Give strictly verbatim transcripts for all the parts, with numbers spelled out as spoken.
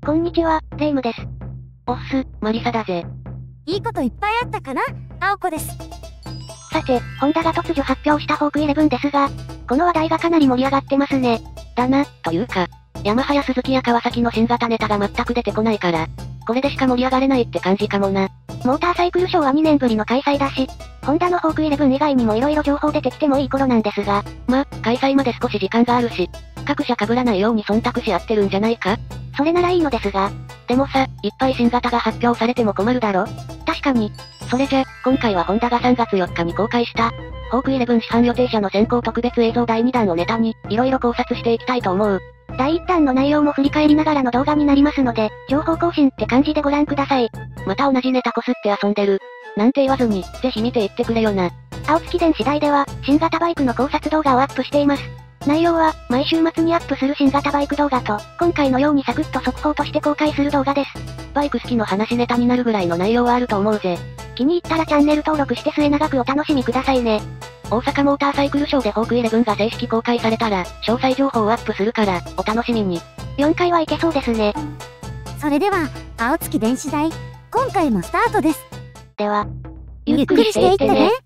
こんにちは、レイムです。 おっす、マリサだぜ。 いいこといっぱいあったかな？青子です。 さて、ホンダが突如発表したホークイレブンですが、この話題がかなり盛り上がってますね。 だな、というか、ヤマハやスズキや川崎の新型ネタが全く出てこないから、これでしか盛り上がれないって感じかもな。 モーターサイクルショーはにねんぶりの開催だし、ホンダのホークイレブン以外にも色々情報出てきてもいい頃なんですが、 ま、開催まで少し時間があるし、各社被らないように忖度し合ってるんじゃないか？ それならいいのですが、 でもさ、いっぱい新型が発表されても困るだろ？ 確かに。 それじゃ、今回はホンダがさんがつよっかに公開した、ホークイレブン市販予定車の先行特別映像だいにだんをネタに、色々考察していきたいと思う。 だいいちだんの内容も振り返りながらの動画になりますので、情報更新って感じでご覧ください。 また同じネタこすって遊んでる。なんて言わずに、ぜひ見ていってくれよな。 青月電子台では、新型バイクの考察動画をアップしています。内容は、毎週末にアップする新型バイク動画と、今回のようにサクッと速報として公開する動画です。 バイク好きの話ネタになるぐらいの内容はあると思うぜ。 気に入ったらチャンネル登録して末永くお楽しみくださいね。 大阪モーターサイクルショーでホークイレブンが正式公開されたら、詳細情報をアップするから、お楽しみに。 よんかいはいけそうですね。 それでは、青月電子台、今回もスタートです。 では、 ゆっくりしていってね。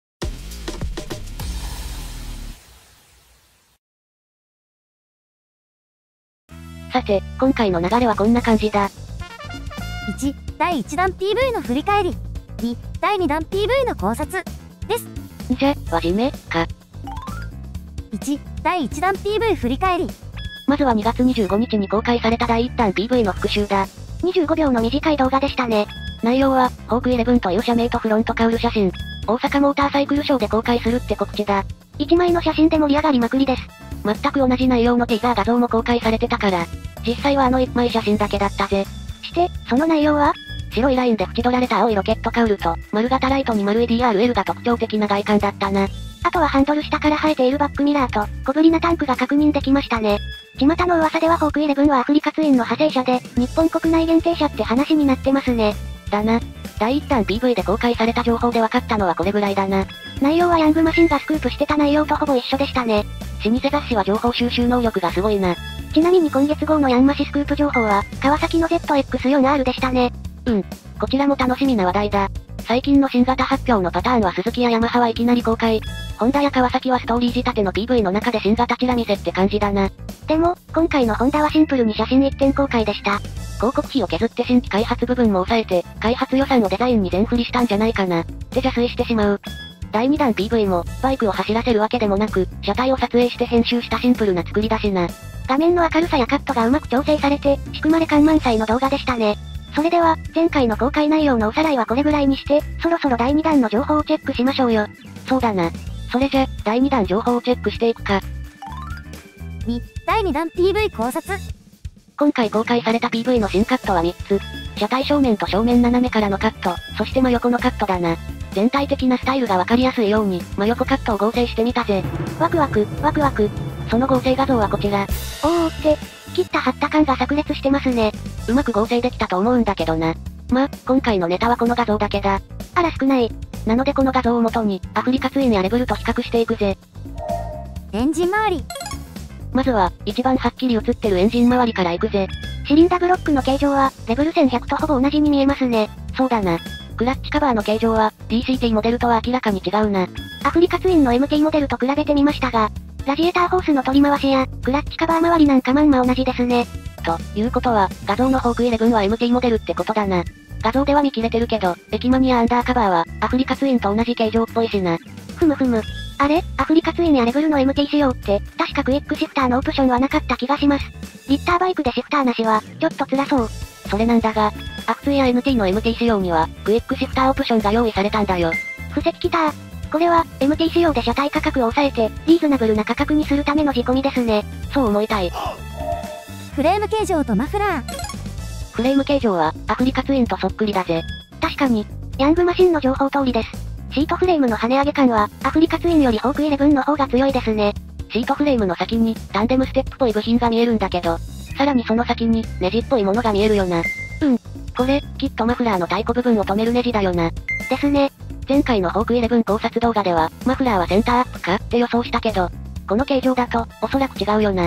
さて、今回の流れはこんな感じだ。 いち、だいいちだん ピーブイ の振り返り。に、だいにだん ピーブイ の考察。です。 じゃ、輪締め、か。 いち、だいいちだん ピーブイ 振り返り。 まずはにがつにじゅうごにちに公開されただいいちだん ピーブイ の復習だ。 にじゅうごびょうの短い動画でしたね。 内容は、ホークイレブンという社名とフロントカウル写真。大阪モーターサイクルショーで公開するって告知だ。 いちまいの写真で盛り上がりまくりです。 全く同じ内容のティザー画像も公開されてたから、実際はあのいちまい写真だけだったぜ。 して、その内容は？ 白いラインで縁取られた青いロケットカウルと、丸型ライトに丸い ディーアールエル が特徴的な外観だったな。 あとはハンドル下から生えているバックミラーと、小ぶりなタンクが確認できましたね。巷の噂ではホークイレブンはアフリカツインの派生車で、日本国内限定車って話になってますね。 だな。だいいちだん ピーブイ で公開された情報で分かったのはこれぐらいだな。 内容はヤングマシンがスクープしてた内容とほぼ一緒でしたね。 老舗雑誌は情報収集能力がすごいな。 ちなみに今月号のヤンマシスクープ情報は、川崎の ゼットエックスフォーアール でしたね。 うん。こちらも楽しみな話題だ。最近の新型発表のパターンはスズキやヤマハはいきなり公開。ホンダや川崎はストーリー仕立ての ピーブイ の中で新型チラ見せって感じだな。 でも、今回のホンダはシンプルに写真一点公開でした。 広告費を削って新規開発部分も抑えて、開発予算をデザインに全振りしたんじゃないかな。って邪推してしまう。だいにだん ピーブイ も、バイクを走らせるわけでもなく、車体を撮影して編集したシンプルな作りだしな。 画面の明るさやカットがうまく調整されて、仕組まれ感満載の動画でしたね。それでは、前回の公開内容のおさらいはこれぐらいにして、そろそろだいにだんの情報をチェックしましょうよ。 そうだな。それじゃ、だいにだん情報をチェックしていくか。 に、だいにだん ピーブイ 考察。 今回公開された ピーブイ の新カットはみっつ。車体正面と正面斜めからのカット、そして真横のカットだな。全体的なスタイルがわかりやすいように、真横カットを合成してみたぜ。 ワクワク、ワクワク。 その合成画像はこちら。 おーって、切った貼った感が炸裂してますね。 うまく合成できたと思うんだけどな。ま、今回のネタはこの画像だけだ。 あら少ない。 なのでこの画像を元に、アフリカツインやレブルと比較していくぜ。 エンジン周り。 まずは、一番はっきり映ってるエンジン周りからいくぜ。 シリンダーブロックの形状は、レベルせんひゃくとほぼ同じに見えますね。 そうだな。クラッチカバーの形状は、ディーシーティー モデルとは明らかに違うな。 アフリカツインの エムティー モデルと比べてみましたが、ラジエーターホースの取り回しや、クラッチカバー周りなんかまんま同じですね。 ということは、画像のホークイレブンは エムティー モデルってことだな。画像では見切れてるけど、エキマニやアンダーカバーは、アフリカツインと同じ形状っぽいしな。 ふむふむ。あれアフリカツインやレブルの エムティー 仕様って、確かクイックシフターのオプションはなかった気がします。リッターバイクでシフターなしは、ちょっと辛そう。 それなんだが、アクツイや エヌティー の エムティー 仕様には、クイックシフターオプションが用意されたんだよ。 布石きたー。これは、エムティー 仕様で車体価格を抑えて、リーズナブルな価格にするための仕込みですね。 そう思いたい。 フレーム形状とマフラー。 フレーム形状は、アフリカツインとそっくりだぜ。 確かに、ヤングマシンの情報通りです。シートフレームの跳ね上げ感は、アフリカツインよりホークイレブンの方が強いですね。 シートフレームの先に、タンデムステップっぽい部品が見えるんだけど、さらにその先に、ネジっぽいものが見えるよな。 うん。 これ、きっとマフラーの太鼓部分を止めるネジだよな。 ですね。 前回のホークイレブン考察動画では、マフラーはセンターアップかって予想したけど、この形状だと、おそらく違うよな。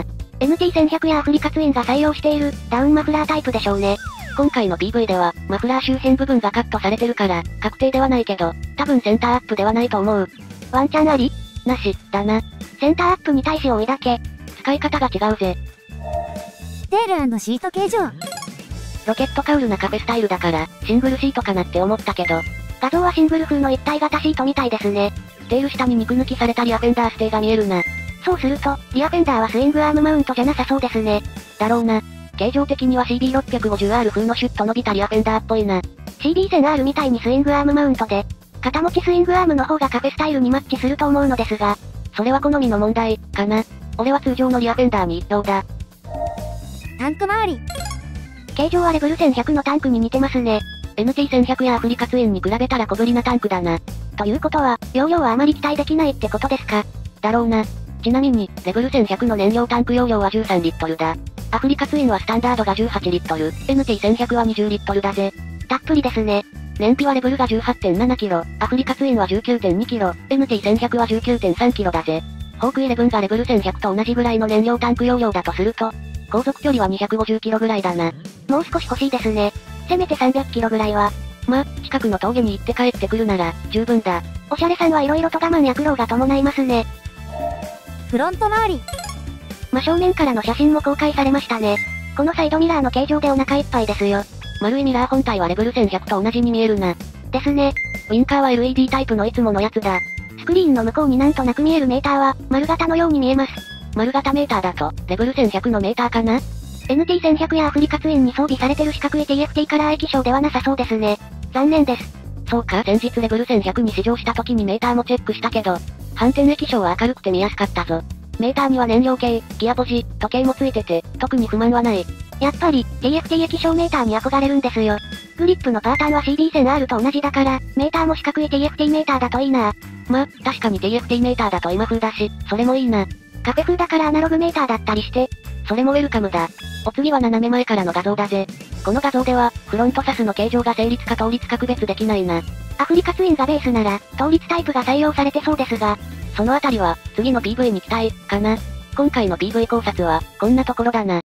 エヌティーせんひゃく やアフリカツインが採用している、ダウンマフラータイプでしょうね。 今回の ピーブイ では、マフラー周辺部分がカットされてるから、確定ではないけど、多分センターアップではないと思う。 ワンチャンあり？ なし、だな。 センターアップに対し多いだけ。 使い方が違うぜ。 テール&シート形状。 ロケットカウルなカフェスタイルだから、シングルシートかなって思ったけど。 画像はシングル風の一体型シートみたいですね。 テール下に肉抜きされたリアフェンダーステーが見えるな。 そうすると、リアフェンダーはスイングアームマウントじゃなさそうですね。 だろうな。形状的には シービーろくごゼロアール 風のシュッと伸びたリアフェンダーっぽいな。 シービーせんアール みたいにスイングアームマウントで、肩持ちスイングアームの方がカフェスタイルにマッチすると思うのですが、 それは好みの問題、かな。俺は通常のリアフェンダーに一票だ。 タンク周り。 形状はレベルせんひゃくのタンクに似てますね。 エヌティーせんひゃく やアフリカツインに比べたら小ぶりなタンクだな。 ということは、容量はあまり期待できないってことですか？ だろうな。ちなみに、レベルせんひゃくの燃料タンク容量はじゅうさんリットルだ。アフリカツインはスタンダードがじゅうはちリットル、エヌティーせんひゃく はにじゅうリットルだぜ。 たっぷりですね。 燃費はレベルが じゅうはちてんななキロ、アフリカツインは じゅうきゅうてんにキロ、エヌティーせんひゃく は じゅうきゅうてんさんキロだぜ。ホークイレブンがレベルせんひゃくと同じぐらいの燃料タンク容量だとすると、航続距離はにひゃくごじゅっキロぐらいだな。 もう少し欲しいですね。せめてさんびゃくキロぐらいは。 まあ、近くの峠に行って帰ってくるなら、十分だ。 おしゃれさんは色々と我慢や苦労が伴いますね。 フロント周り。 真正面からの写真も公開されましたね。このサイドミラーの形状でお腹いっぱいですよ。 丸いミラー本体はレベルせんひゃくと同じに見えるな。 ですね。 ウィンカーは エルイーディー タイプのいつものやつだ。 スクリーンの向こうになんとなく見えるメーターは、丸型のように見えます。 丸型メーターだと、レベルせんひゃくのメーターかな？ エヌティーせんひゃく やアフリカツインに装備されてる四角い ティーエフティー カラー液晶ではなさそうですね。残念です。 そうか、先日レベルせんひゃくに試乗した時にメーターもチェックしたけど、反転液晶は明るくて見やすかったぞ。メーターには燃料計、ギアポジ、時計もついてて、特に不満はない。 やっぱり、ティーエフティー 液晶メーターに憧れるんですよ。グリップのパーターンは シービーせんアール と同じだから、メーターも四角い ティーエフティー メーターだといいな。 まあ、確かに ティーエフティー メーターだと今風だし、それもいいな。 カフェ風だからアナログメーターだったりして、 それもウェルカムだ。お次は斜め前からの画像だぜ。この画像では、フロントサスの形状が成立か倒立か区別できないな。 アフリカツインがベースなら、倒立タイプが採用されてそうですが、 そのあたりは、次の ピーブイ に期待、かな。今回の ピーブイ 考察は、こんなところだな。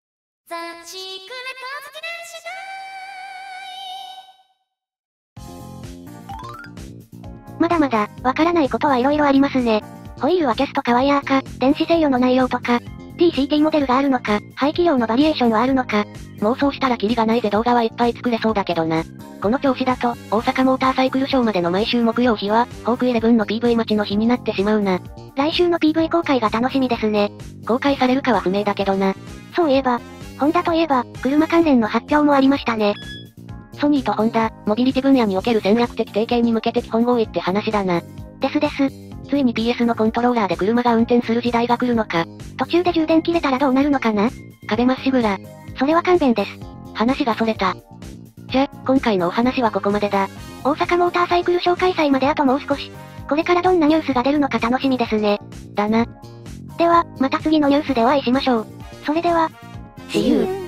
まだまだ、わからないことは色々ありますね。ホイールはキャストかワイヤーか、電子制御の内容とか、ティーシーティー モデルがあるのか、排気量のバリエーションはあるのか。 妄想したらキリがないぜ動画はいっぱい作れそうだけどな。この調子だと、大阪モーターサイクルショーまでの毎週木曜日は、ホークイレブンの ピーブイ 待ちの日になってしまうな。 来週の ピーブイ 公開が楽しみですね。 公開されるかは不明だけどな。 そういえば、ホンダといえば、車関連の発表もありましたね。 ソニーとホンダ、モビリティ分野における戦略的提携に向けて基本合意って話だな。 ですです。 ついに ピーエス のコントローラーで車が運転する時代が来るのか。 途中で充電切れたらどうなるのかな？ 壁まっしぐら。 それは勘弁です。 話がそれた。じゃ、今回のお話はここまでだ。 大阪モーターサイクルショー開催まであともう少し。これからどんなニュースが出るのか楽しみですね。 だな。 では、また次のニュースでお会いしましょう。それでは、 See you!